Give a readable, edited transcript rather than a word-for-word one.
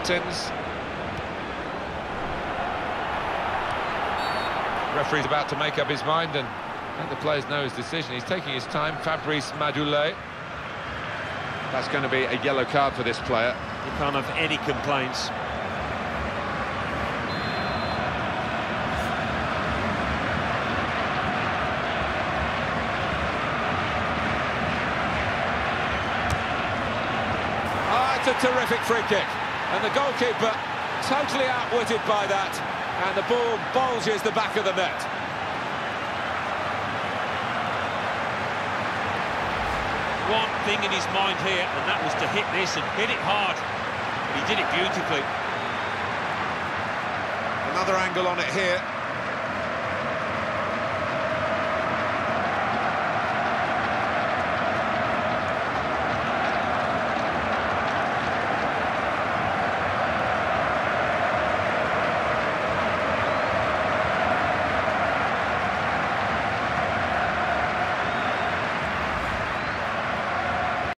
Mertens. Referee's about to make up his mind, and let the players know his decision. He's taking his time. Fabrice Madoulet. That's going to be a yellow card for this player. You can't have any complaints. It's a terrific free kick, and the goalkeeper totally outwitted by that, and the ball bulges the back of the net. One thing in his mind here, and that was to hit this and hit it hard. But he did it beautifully. Another angle on it here.